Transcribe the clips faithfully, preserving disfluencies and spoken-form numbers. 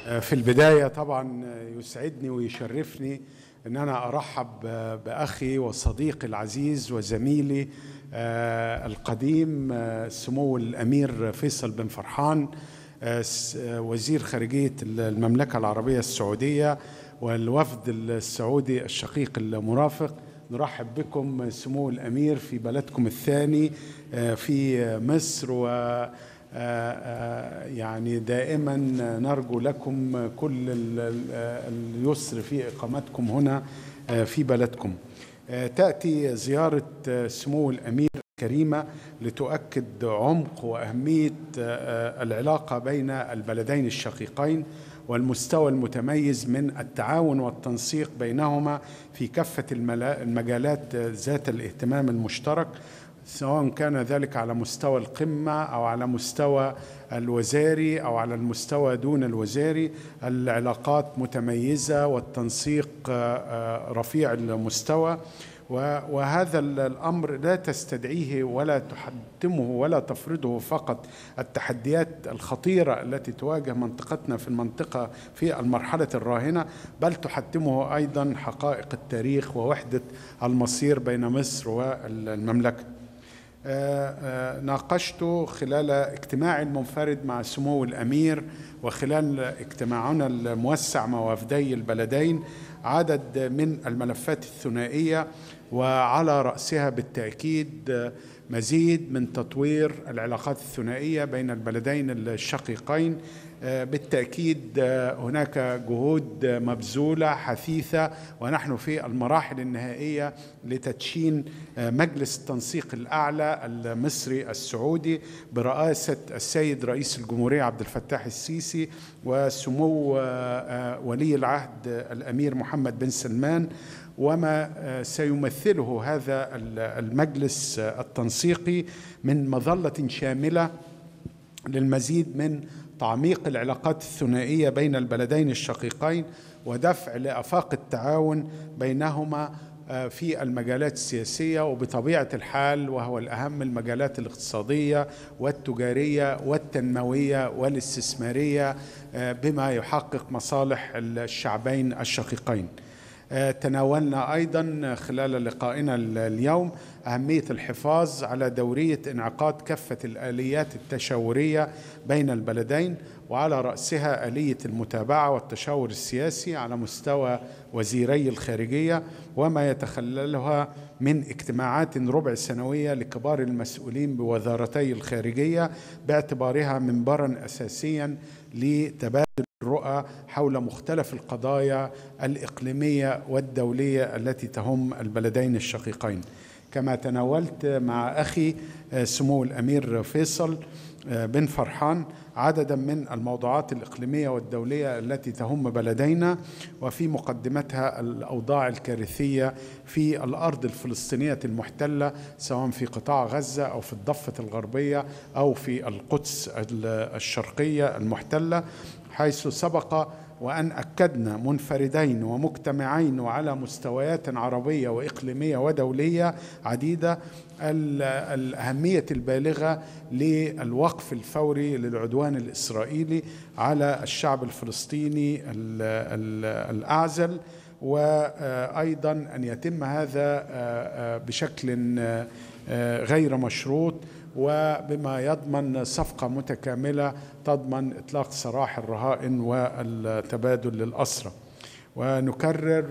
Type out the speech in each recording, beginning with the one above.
في البداية طبعا يسعدني ويشرفني أن أنا أرحب بأخي وصديقي العزيز وزميلي القديم سمو الأمير فيصل بن فرحان، وزير خارجية المملكة العربية السعودية والوفد السعودي الشقيق المرافق. نرحب بكم سمو الأمير في بلدكم الثاني في مصر، و يعني دائما نرجو لكم كل اليسر في إقامتكم هنا في بلدكم. تأتي زيارة سمو الأمير كريمة لتؤكد عمق وأهمية العلاقة بين البلدين الشقيقين والمستوى المتميز من التعاون والتنسيق بينهما في كافة المجالات ذات الاهتمام المشترك، سواء كان ذلك على مستوى القمة أو على مستوى الوزاري أو على المستوى دون الوزاري. العلاقات متميزة والتنسيق رفيع المستوى، وهذا الأمر لا تستدعيه ولا تحتمه ولا تفرضه فقط التحديات الخطيرة التي تواجه منطقتنا في المنطقة في المرحلة الراهنة، بل تحتمه أيضا حقائق التاريخ ووحدة المصير بين مصر والمملكة. ناقشت خلال اجتماعي المنفرد مع سمو الأمير وخلال اجتماعنا الموسع مع وفدي البلدين عدد من الملفات الثنائية، وعلى رأسها بالتأكيد مزيد من تطوير العلاقات الثنائية بين البلدين الشقيقين. بالتأكيد هناك جهود مبذولة حثيثة، ونحن في المراحل النهائية لتدشين مجلس التنسيق الأعلى المصري السعودي برئاسة السيد رئيس الجمهورية عبد الفتاح السيسي وسمو ولي العهد الأمير محمد بن سلمان، وما سيمثله هذا المجلس التنسيقي من مظلة شاملة للمزيد من تعميق العلاقات الثنائية بين البلدين الشقيقين ودفع لآفاق التعاون بينهما في المجالات السياسية، وبطبيعة الحال وهو الأهم المجالات الاقتصادية والتجارية والتنموية والاستثمارية بما يحقق مصالح الشعبين الشقيقين. تناولنا أيضا خلال لقائنا اليوم أهمية الحفاظ على دورية انعقاد كافة الآليات التشاورية بين البلدين، وعلى رأسها آلية المتابعة والتشاور السياسي على مستوى وزيري الخارجية، وما يتخللها من اجتماعات ربع سنوية لكبار المسؤولين بوزارتي الخارجية، باعتبارها منبرا أساسيا لتبادل الرؤى حول مختلف القضايا الإقليمية والدولية التي تهم البلدين الشقيقين. كما تناولت مع أخي سمو الأمير فيصل بن فرحان عددا من الموضوعات الإقليمية والدولية التي تهم بلدينا، وفي مقدمتها الأوضاع الكارثية في الأرض الفلسطينية المحتلة، سواء في قطاع غزة أو في الضفة الغربية أو في القدس الشرقية المحتلة، حيث سبق وأن أكدنا منفردين ومجتمعين وعلى مستويات عربية وإقليمية ودولية عديدة الأهمية البالغة للوقف الفوري للعدوان الإسرائيلي على الشعب الفلسطيني الأعزل، وأيضا أن يتم هذا بشكل غير مشروط وبما يضمن صفقة متكاملة تضمن إطلاق سراح الرهائن والتبادل للأسرى. ونكرر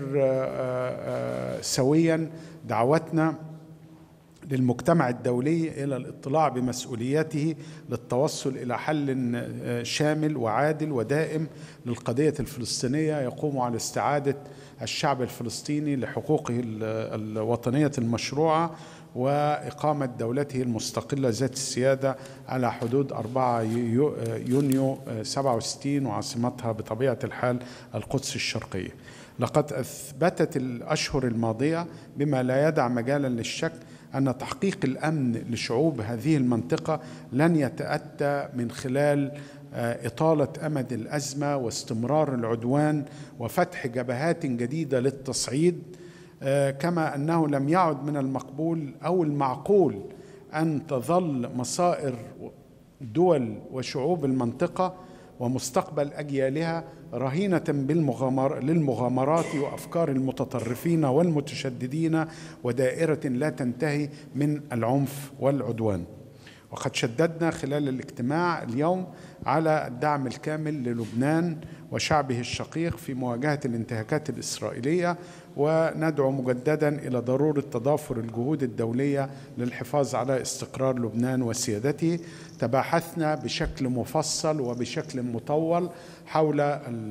سويا دعوتنا للمجتمع الدولي إلى الاطلاع بمسؤولياته للتوصل إلى حل شامل وعادل ودائم للقضية الفلسطينية يقوم على استعادة الشعب الفلسطيني لحقوقه الوطنية المشروعة وإقامة دولته المستقلة ذات السيادة على حدود أربعة يونيو سبعة وستين، وعاصمتها بطبيعة الحال القدس الشرقية. لقد أثبتت الأشهر الماضية بما لا يدع مجالا للشك أن تحقيق الأمن لشعوب هذه المنطقة لن يتأتى من خلال إطالة أمد الأزمة واستمرار العدوان وفتح جبهات جديدة للتصعيد، كما أنه لم يعد من المقبول أو المعقول أن تظل مصائر دول وشعوب المنطقة ومستقبل أجيالها رهينة بالمغامر للمغامرات وأفكار المتطرفين والمتشددين ودائرة لا تنتهي من العنف والعدوان. وقد شددنا خلال الاجتماع اليوم على الدعم الكامل للبنان وشعبه الشقيق في مواجهة الانتهاكات الإسرائيلية، وندعو مجددا إلى ضرورة تضافر الجهود الدولية للحفاظ على استقرار لبنان وسيادته. تباحثنا بشكل مفصل وبشكل مطول حول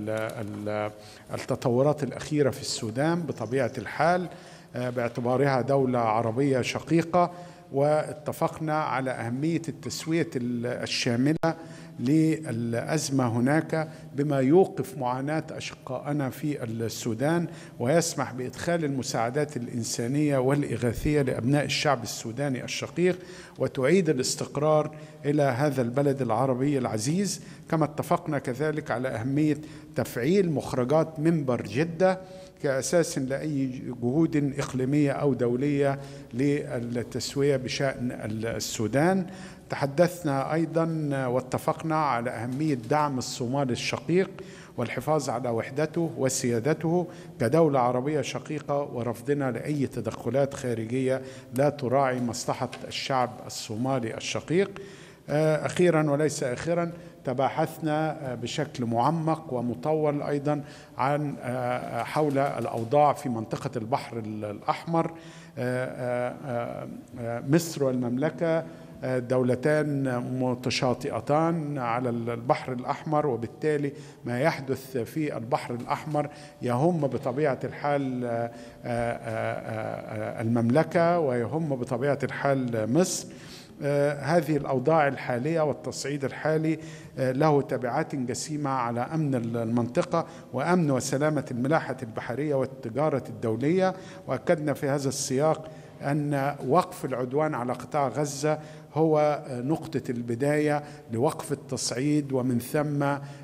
التطورات الأخيرة في السودان بطبيعة الحال باعتبارها دولة عربية شقيقة، واتفقنا على أهمية التسوية الشاملة للأزمة هناك بما يوقف معاناة أشقائنا في السودان ويسمح بإدخال المساعدات الإنسانية والإغاثية لأبناء الشعب السوداني الشقيق وتعيد الاستقرار إلى هذا البلد العربي العزيز. كما اتفقنا كذلك على أهمية تفعيل مخرجات منبر جدة كأساس لأي جهود إقليمية أو دولية للتسوية بشأن السودان. تحدثنا أيضا واتفقنا على أهمية دعم الصومال الشقيق والحفاظ على وحدته وسيادته كدولة عربية شقيقة، ورفضنا لأي تدخلات خارجية لا تراعي مصلحة الشعب الصومالي الشقيق. أخيرا وليس آخرا، تباحثنا بشكل معمق ومطول أيضا عن حول الأوضاع في منطقة البحر الأحمر. مصر والمملكة دولتان متشاطئتان على البحر الأحمر، وبالتالي ما يحدث في البحر الأحمر يهم بطبيعة الحال المملكة ويهم بطبيعة الحال مصر. هذه الأوضاع الحالية والتصعيد الحالي له تبعات جسيمة على أمن المنطقة وأمن وسلامة الملاحة البحرية والتجارة الدولية. وأكدنا في هذا السياق أن وقف العدوان على قطاع غزة هو نقطة البداية لوقف التصعيد ومن ثم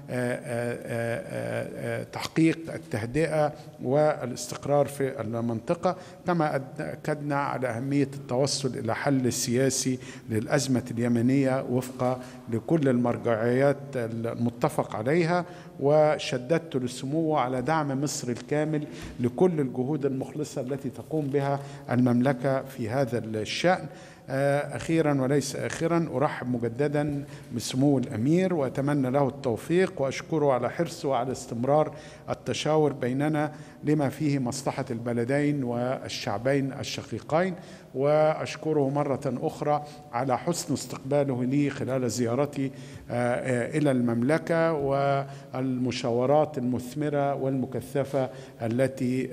تحقيق التهدئة والاستقرار في المنطقة. كما أكدنا على أهمية التوصل إلى حل سياسي للأزمة اليمنية وفق لكل المرجعيات المتفق عليها، وشددت للسمو على دعم مصر الكامل لكل الجهود المخلصة التي تقوم بها المملكة في هذا الشأن. أخيرا وليس آخرا، أرحب مجددا بسمو الأمير وأتمنى له التوفيق وأشكره على حرصه على استمرار التشاور بيننا لما فيه مصلحة البلدين والشعبين الشقيقين، وأشكره مرة أخرى على حسن استقباله لي خلال زيارتي إلى المملكة والمشاورات المثمرة والمكثفة التي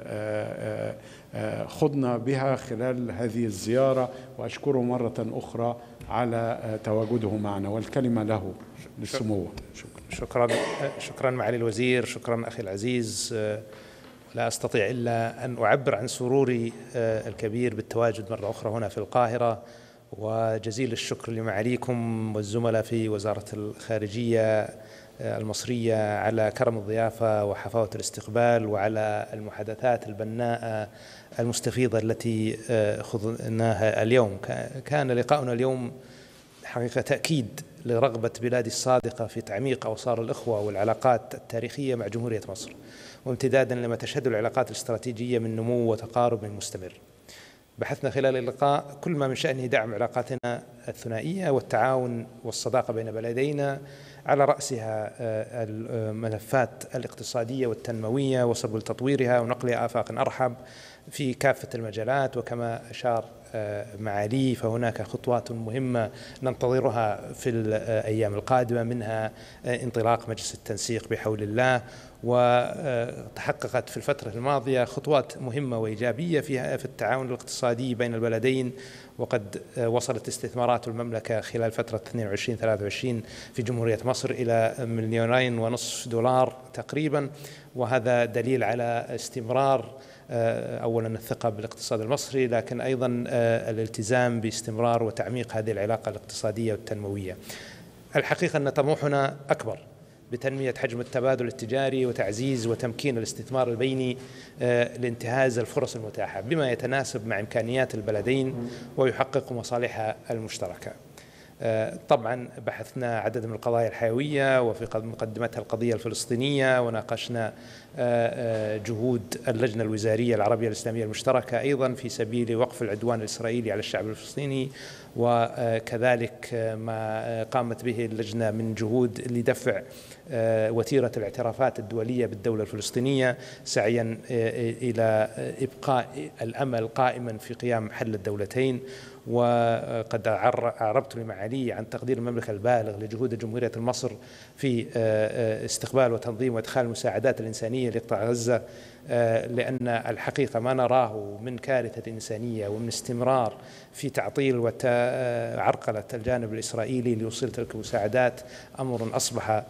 خضنا بها خلال هذه الزيارة، وأشكره مرة أخرى على تواجده معنا، والكلمة له للسمو. شكرا شكرا معالي الوزير، شكرا أخي العزيز. لا أستطيع إلا أن أعبر عن سروري الكبير بالتواجد مرة أخرى هنا في القاهرة، وجزيل الشكر لمعاليكم والزملاء في وزارة الخارجية المصرية على كرم الضيافة وحفاوة الاستقبال وعلى المحادثات البناءة المستفيضة التي خضناها اليوم. كان لقاؤنا اليوم حقيقة تأكيد لرغبة بلادي الصادقة في تعميق أوصار الإخوة والعلاقات التاريخية مع جمهورية مصر، وامتدادا لما تشهد العلاقات الاستراتيجية من نمو وتقارب مستمر. بحثنا خلال اللقاء كل ما من شأنه دعم علاقاتنا الثنائية والتعاون والصداقة بين بلدينا، على رأسها الملفات الاقتصادية والتنموية وسبل تطويرها ونقلها آفاق أرحب في كافة المجالات. وكما أشار معالي فهناك خطوات مهمة ننتظرها في الأيام القادمة، منها انطلاق مجلس التنسيق بحول الله، وتحققت في الفترة الماضية خطوات مهمة وإيجابية فيها في التعاون الاقتصادي بين البلدين، وقد وصلت استثمارات المملكة خلال فترة اثنين وعشرين ثلاثة وعشرين في جمهورية مصر إلى مليونين ونصف دولار تقريبا، وهذا دليل على استمرار أولا الثقة بالاقتصاد المصري، لكن أيضا الالتزام باستمرار وتعميق هذه العلاقة الاقتصادية والتنموية. الحقيقة أن طموحنا أكبر بتنمية حجم التبادل التجاري وتعزيز وتمكين الاستثمار البيني لانتهاز الفرص المتاحة بما يتناسب مع إمكانيات البلدين ويحقق مصالحها المشتركة. طبعا بحثنا عدد من القضايا الحيوية وفي مقدمتها القضية الفلسطينية، وناقشنا جهود اللجنة الوزارية العربية الإسلامية المشتركة أيضا في سبيل وقف العدوان الإسرائيلي على الشعب الفلسطيني، وكذلك ما قامت به اللجنة من جهود لدفع وتيرة الاعترافات الدولية بالدولة الفلسطينية سعيا إلى إبقاء الأمل قائما في قيام حل الدولتين. وقد أعربت لمعالي عن تقدير المملكة البالغ لجهود جمهورية مصر في استقبال وتنظيم وإدخال المساعدات الإنسانية لقطاع غزة، لأن الحقيقة ما نراه من كارثة إنسانية ومن استمرار في تعطيل وعرقلة الجانب الإسرائيلي لوصول تلك المساعدات أمر أصبح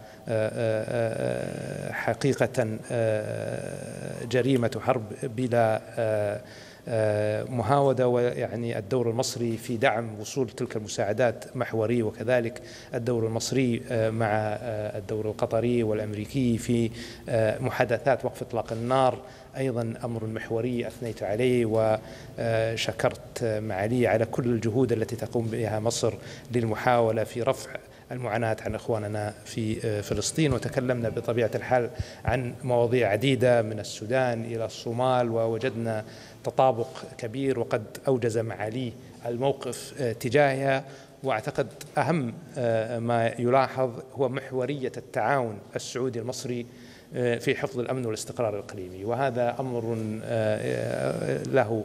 حقيقة جريمة حرب بلا مهاودة. ويعني الدور المصري في دعم وصول تلك المساعدات محوري، وكذلك الدور المصري مع الدور القطري والأمريكي في محادثات وقف إطلاق النار أيضا أمر محوري أثنيت عليه، وشكرت معالي على كل الجهود التي تقوم بها مصر للمحاولة في رفع المعاناة عن إخواننا في فلسطين. وتكلمنا بطبيعة الحال عن مواضيع عديدة من السودان إلى الصومال، ووجدنا تطابق كبير وقد أوجز معالي الموقف تجاهها. وأعتقد أهم ما يلاحظ هو محورية التعاون السعودي المصري في حفظ الأمن والاستقرار الإقليمي، وهذا أمر له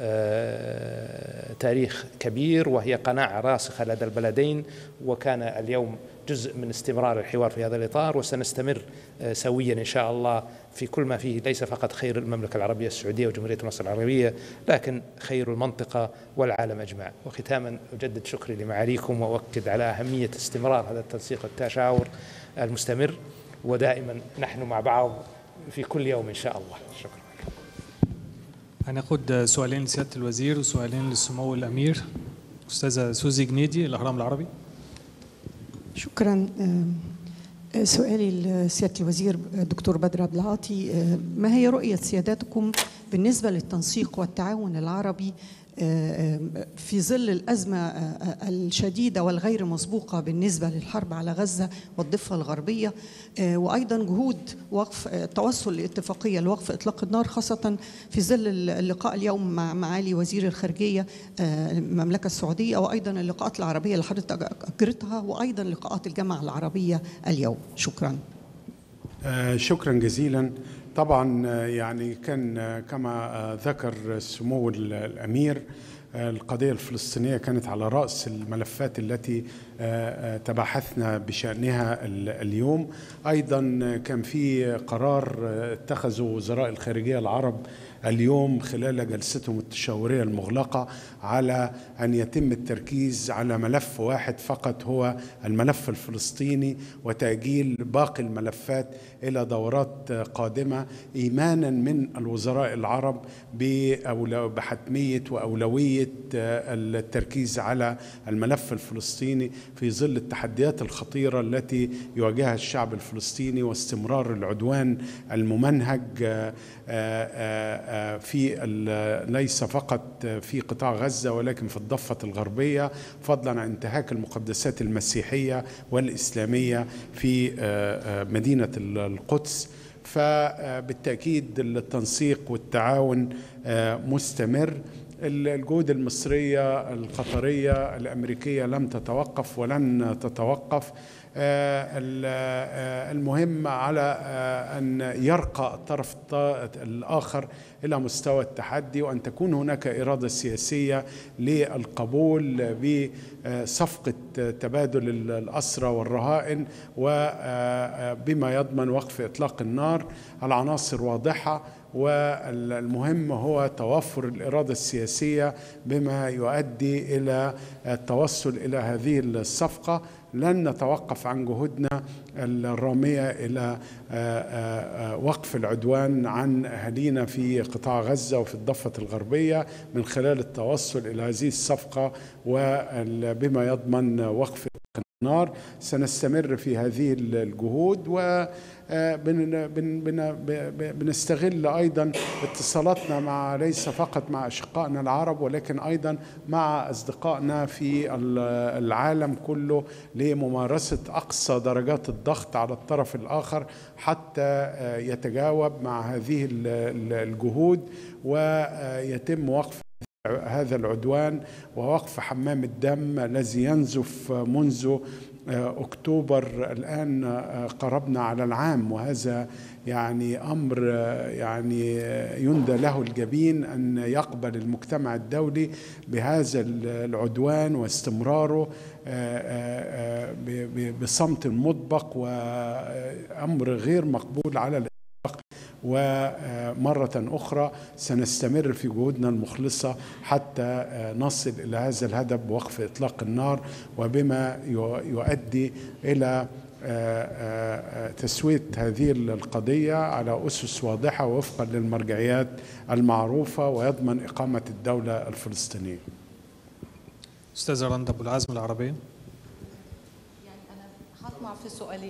تاريخ كبير وهي قناعة راسخة لدى البلدين، وكان اليوم جزء من استمرار الحوار في هذا الإطار، وسنستمر سويا إن شاء الله في كل ما فيه ليس فقط خير المملكة العربية السعودية وجمهورية مصر العربية، لكن خير المنطقة والعالم أجمع. وختاما أجدد شكري لمعاليكم وأؤكد على أهمية استمرار هذا التنسيق والتشاور المستمر، ودائما نحن مع بعض في كل يوم إن شاء الله. شكرا. هناخد سؤالين لسيادة الوزير وسؤالين للسمو الأمير. أستاذة سوزي جنيدي، الأهرام العربي. شكرا. سؤالي لسيادة الوزير دكتور بدر عبد العاطي، ما هي رؤية سيادتكم بالنسبة للتنسيق والتعاون العربي في ظل الأزمة الشديدة والغير مسبوقة بالنسبة للحرب على غزة والضفة الغربية، وأيضا جهود وقف التوصل لاتفاقية لوقف إطلاق النار، خاصة في ظل اللقاء اليوم مع معالي وزير الخارجية المملكة السعودية، وأيضا اللقاءات العربية اللي حضرتك أجرتها، وأيضا لقاءات الجامعة العربية اليوم. شكرا. شكرا جزيلا. طبعا يعني كان كما ذكر سمو الأمير القضية الفلسطينية كانت على رأس الملفات التي تباحثنا بشأنها اليوم. أيضا كان في قرار اتخذه وزراء الخارجية العرب اليوم خلال جلستهم التشاورية المغلقة على أن يتم التركيز على ملف واحد فقط، هو الملف الفلسطيني، وتأجيل باقي الملفات إلى دورات قادمة، إيمانا من الوزراء العرب بحتمية وأولوية التركيز على الملف الفلسطيني في ظل التحديات الخطيرة التي يواجهها الشعب الفلسطيني واستمرار العدوان الممنهج في ليس فقط في قطاع غزة ولكن في الضفة الغربية، فضلا عن انتهاك المقدسات المسيحية والإسلامية في مدينة القدس. فبالتأكيد التنسيق والتعاون مستمر. الجهود المصرية القطرية الأمريكية لم تتوقف ولن تتوقف. المهم على أن يرقى الطرف الآخر إلى مستوى التحدي، وأن تكون هناك إرادة سياسية للقبول بصفقة تبادل الأسرى والرهائن، وبما يضمن وقف إطلاق النار. العناصر واضحة، والمهم هو توفر الإرادة السياسية بما يؤدي إلى التوصل إلى هذه الصفقة. لن نتوقف عن جهودنا الرامية إلى وقف العدوان عن أهالينا في قطاع غزة وفي الضفة الغربية من خلال التوصل إلى هذه الصفقة، وبما يضمن وقف النار. سنستمر في هذه الجهود وبنستغل أيضا اتصالاتنا مع ليس فقط مع أشقائنا العرب ولكن أيضا مع أصدقائنا في العالم كله لممارسة أقصى درجات الضغط على الطرف الآخر حتى يتجاوب مع هذه الجهود ويتم وقف هذا العدوان ووقف حمام الدم الذي ينزف منذ أكتوبر. الآن قربنا على العام، وهذا يعني أمر يعني يندى له الجبين أن يقبل المجتمع الدولي بهذا العدوان واستمراره بصمت مطبق، وأمر غير مقبول على الإطلاق. ومرة أخرى سنستمر في جهودنا المخلصة حتى نصل إلى هذا الهدف بوقف إطلاق النار، وبما يؤدي إلى تسوية هذه القضية على أسس واضحة وفقا للمرجعيات المعروفة ويضمن إقامة الدولة الفلسطينية. أستاذة رندا أبو العزم العربية. يعني أنا هطمع في سؤالين.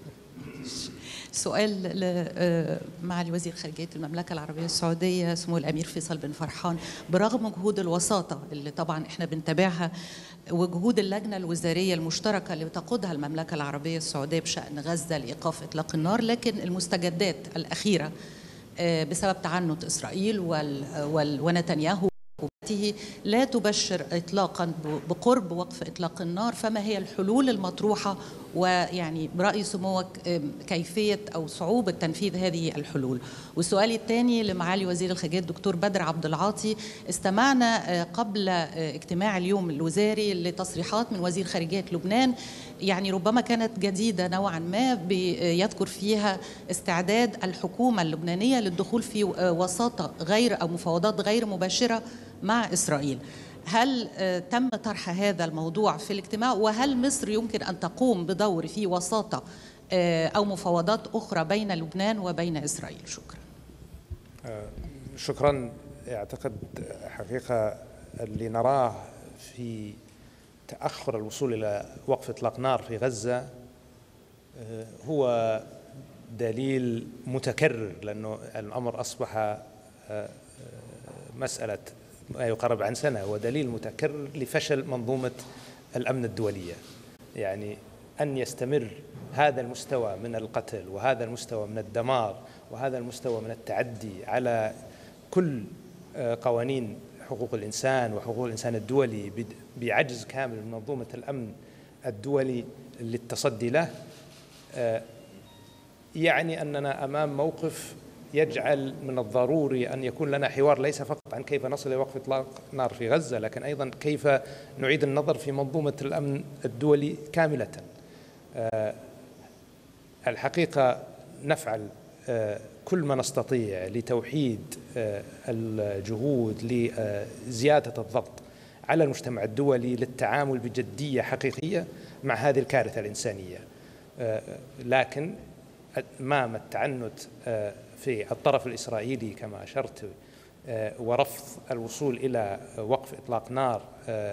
سؤال معالي وزير خارجية المملكة العربية السعودية سمو الأمير فيصل بن فرحان، برغم جهود الوساطة اللي طبعا احنا بنتابعها وجهود اللجنة الوزارية المشتركة اللي بتقودها المملكة العربية السعودية بشأن غزة لإيقاف إطلاق النار، لكن المستجدات الأخيرة بسبب تعنت إسرائيل ونتنياهو لا تبشر إطلاقا بقرب وقف إطلاق النار. فما هي الحلول المطروحة، ويعني برأي سموك كيفية أو صعوبة تنفيذ هذه الحلول؟ والسؤال الثاني لمعالي وزير الخارجية الدكتور بدر عبد العاطي، استمعنا قبل اجتماع اليوم الوزاري لتصريحات من وزير خارجية لبنان يعني ربما كانت جديدة نوعا ما، بيذكر فيها استعداد الحكومة اللبنانية للدخول في وساطة غير أو مفاوضات غير مباشرة مع إسرائيل. هل تم طرح هذا الموضوع في الاجتماع؟ وهل مصر يمكن أن تقوم بدور في وساطة أو مفاوضات أخرى بين لبنان وبين إسرائيل؟ شكرا. شكرا. أعتقد حقيقة اللي نراه في تأخر الوصول إلى وقف إطلاق نار في غزة هو دليل متكرر، لأنه الأمر أصبح مسألة ما يقرب عن سنة، ودليل متكرر لفشل منظومة الأمن الدولية. يعني أن يستمر هذا المستوى من القتل وهذا المستوى من الدمار وهذا المستوى من التعدي على كل قوانين حقوق الإنسان وحقوق الإنسان الدولي بعجز كامل من منظومة الأمن الدولي للتصدي له، يعني أننا أمام موقف يجعل من الضروري أن يكون لنا حوار ليس فقط عن كيف نصل إلى وقف إطلاق نار في غزة، لكن أيضا كيف نعيد النظر في منظومة الأمن الدولي كاملة. الحقيقة نفعل كل ما نستطيع لتوحيد الجهود لزيادة الضغط على المجتمع الدولي للتعامل بجدية حقيقية مع هذه الكارثة الإنسانية، لكن أمام التعنت في الطرف الإسرائيلي كما أشرت ورفض الوصول إلى وقف إطلاق نار،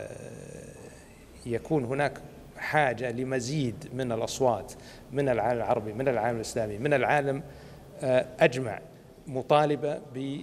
يكون هناك حاجة لمزيد من الأصوات من العالم العربي، من العالم الإسلامي، من العالم أجمع، مطالبة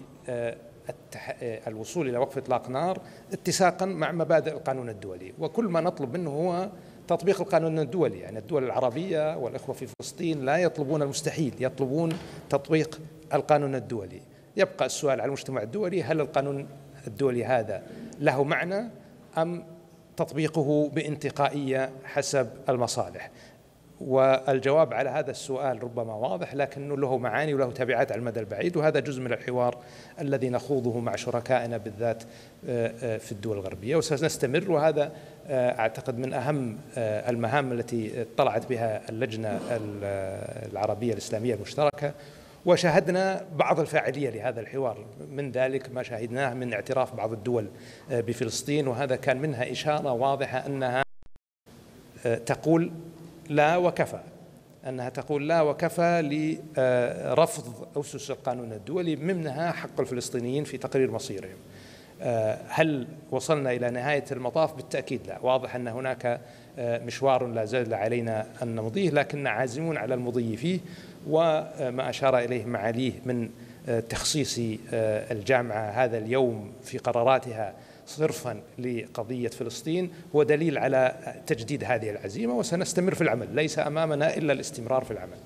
بالوصول إلى وقف إطلاق نار اتساقا مع مبادئ القانون الدولي. وكل ما نطلب منه هو تطبيق القانون الدولي. يعني الدول العربية والإخوة في فلسطين لا يطلبون المستحيل، يطلبون تطبيق القانون الدولي. يبقى السؤال على المجتمع الدولي: هل القانون الدولي هذا له معنى أم تطبيقه بانتقائية حسب المصالح؟ والجواب على هذا السؤال ربما واضح، لكنه له معاني وله تبعات على المدى البعيد، وهذا جزء من الحوار الذي نخوضه مع شركائنا بالذات في الدول الغربية، وسنستمر. وهذا أعتقد من أهم المهام التي اطلعت بها اللجنة العربية الإسلامية المشتركة، وشاهدنا بعض الفاعلية لهذا الحوار، من ذلك ما شاهدناه من اعتراف بعض الدول بفلسطين، وهذا كان منها إشارة واضحة أنها تقول لا وكفى، أنها تقول لا وكفى لرفض أسس القانون الدولي، منها حق الفلسطينيين في تقرير مصيرهم. هل وصلنا إلى نهاية المطاف؟ بالتأكيد لا. واضح أن هناك مشوار لا زال علينا أن نمضيه، لكن عازمون على المضي فيه. وما أشار إليه معاليه من تخصيص الجامعة هذا اليوم في قراراتها صرفا لقضية فلسطين هو دليل على تجديد هذه العزيمة، وسنستمر في العمل. ليس أمامنا إلا الاستمرار في العمل.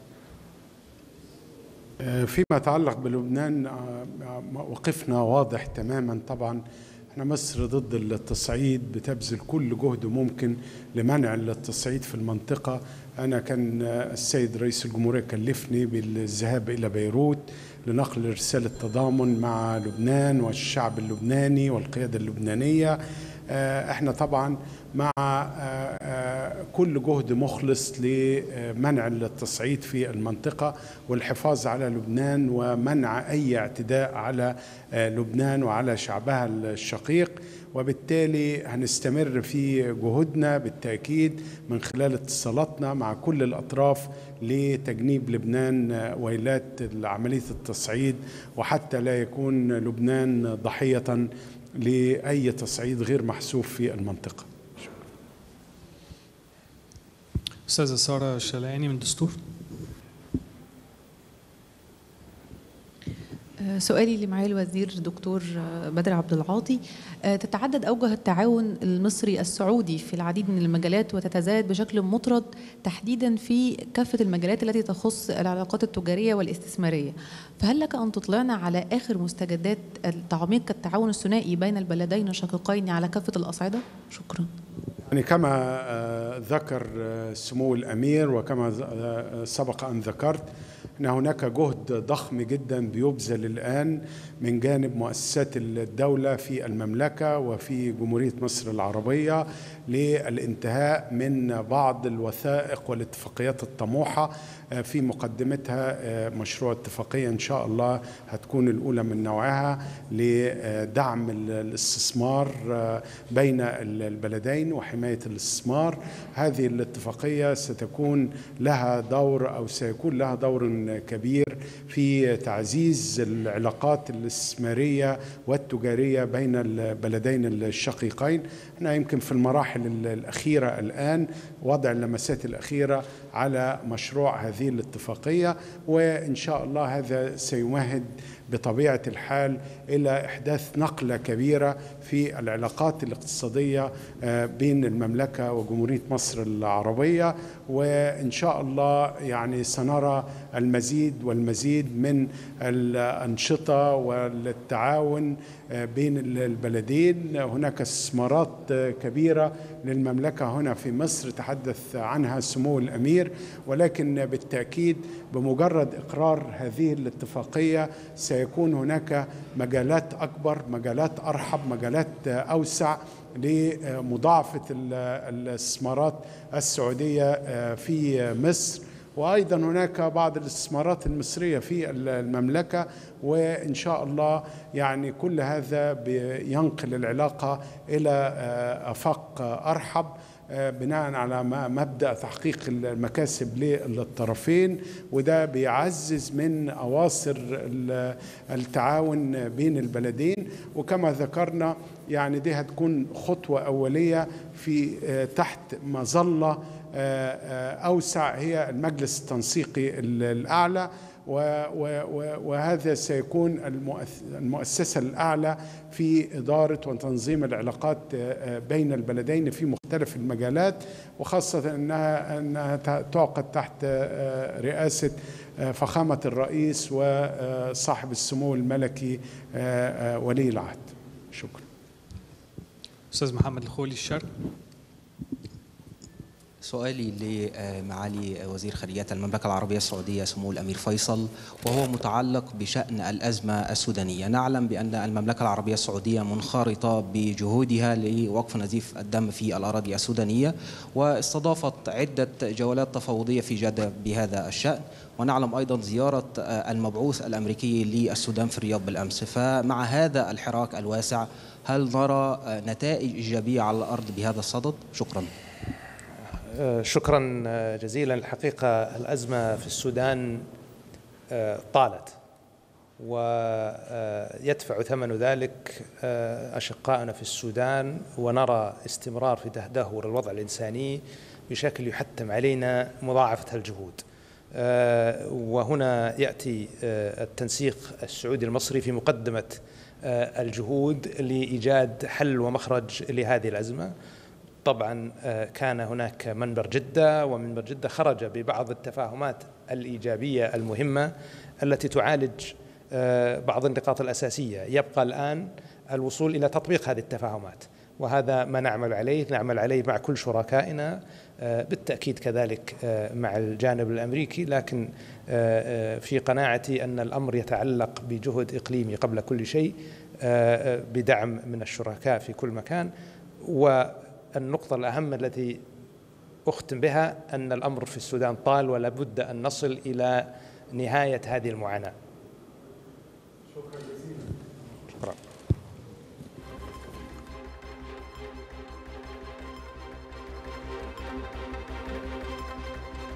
فيما يتعلق بلبنان وقفنا واضح تماما. طبعا احنا مصر ضد التصعيد، بتبذل كل جهد ممكن لمنع التصعيد في المنطقة. أنا كان السيد رئيس الجمهورية كلفني بالذهاب إلى بيروت لنقل رسالة تضامن مع لبنان والشعب اللبناني والقيادة اللبنانية. احنا طبعا مع كل جهد مخلص لمنع التصعيد في المنطقة والحفاظ على لبنان ومنع أي اعتداء على لبنان وعلى شعبها الشقيق. وبالتالي هنستمر في جهودنا بالتأكيد من خلال اتصالاتنا مع كل الأطراف لتجنيب لبنان ويلات عملية التصعيد، وحتى لا يكون لبنان ضحية لأي تصعيد غير محسوب في المنطقة. أستاذة سارة الشلعاني من دستور. سؤالي لمعالي الوزير دكتور بدر عبد العاطي، تتعدد أوجه التعاون المصري السعودي في العديد من المجالات وتتزايد بشكل مطرد تحديدا في كافة المجالات التي تخص العلاقات التجارية والاستثمارية، فهل لك أن تطلعنا على آخر مستجدات تعميق التعاون الثنائي بين البلدين الشقيقين على كافة الأصعدة؟ شكرا. يعني كما ذكر سمو الأمير وكما سبق أن ذكرت أن هناك جهد ضخم جدا بيبذل الآن من جانب مؤسسات الدولة في المملكة وفي جمهورية مصر العربية للانتهاء من بعض الوثائق والاتفاقيات الطموحة، في مقدمتها مشروع اتفاقية إن شاء الله هتكون الأولى من نوعها لدعم الاستثمار بين البلدين وحماية الاستثمار. هذه الاتفاقية ستكون لها دور أو سيكون لها دور كبير في تعزيز العلاقات الاستثمارية والتجارية بين البلدين الشقيقين. احنا يمكن في المراحل الأخيرة الآن وضع اللمسات الأخيرة على مشروع هذه الاتفاقية، وإن شاء الله هذا سيمهد بطبيعة الحال إلى إحداث نقلة كبيرة في العلاقات الاقتصادية بين المملكة وجمهورية مصر العربية. وإن شاء الله يعني سنرى المزيد والمزيد من الأنشطة والتعاون بين البلدين. هناك استثمارات كبيرة للمملكة هنا في مصر تحدث عنها سمو الأمير، ولكن بالتأكيد بمجرد إقرار هذه الاتفاقية سيكون هناك مجالات أكبر، مجالات أرحب، مجالات أوسع لمضاعفة الاستثمارات السعودية في مصر. وأيضا هناك بعض الاستثمارات المصرية في المملكة، وإن شاء الله يعني كل هذا بينقل العلاقة إلى آفاق أرحب بناء على مبدأ تحقيق المكاسب للطرفين، وده بيعزز من أواصر التعاون بين البلدين. وكما ذكرنا يعني دي هتكون خطوة أولية في تحت مظلة أوسع هي المجلس التنسيقي الأعلى، وهذا سيكون المؤسسة الأعلى في إدارة وتنظيم العلاقات بين البلدين في مختلف المجالات، وخاصة أنها, أنها تعقد تحت رئاسة فخامة الرئيس وصاحب السمو الملكي ولي العهد. شكرا. أستاذ محمد الخولي الشرق. سؤالي لمعالي وزير خارجية المملكة العربية السعودية سمو الأمير فيصل، وهو متعلق بشأن الأزمة السودانية. نعلم بأن المملكة العربية السعودية منخرطة بجهودها لوقف نزيف الدم في الأراضي السودانية، واستضافت عدة جولات تفاوضية في جدة بهذا الشأن، ونعلم أيضا زيارة المبعوث الأمريكي للسودان في الرياض بالأمس. فمع هذا الحراك الواسع هل نرى نتائج إيجابية على الأرض بهذا الصدد؟ شكرا. شكرا جزيلا. الحقيقة الأزمة في السودان طالت ويدفع ثمن ذلك أشقائنا في السودان، ونرى استمرار في تدهور الوضع الإنساني بشكل يحتم علينا مضاعفة الجهود. وهنا يأتي التنسيق السعودي المصري في مقدمة الجهود لإيجاد حل ومخرج لهذه الأزمة. طبعا كان هناك منبر جدة، ومنبر جدة خرج ببعض التفاهمات الإيجابية المهمة التي تعالج بعض النقاط الأساسية. يبقى الآن الوصول إلى تطبيق هذه التفاهمات، وهذا ما نعمل عليه نعمل عليه مع كل شركائنا، بالتأكيد كذلك مع الجانب الأمريكي، لكن في قناعتي أن الأمر يتعلق بجهد إقليمي قبل كل شيء، بدعم من الشركاء في كل مكان. والنقطة الأهم التي أختم بها أن الأمر في السودان طال، ولا بد أن نصل إلى نهاية هذه المعاناة. شكرا جزيلا. شكرا.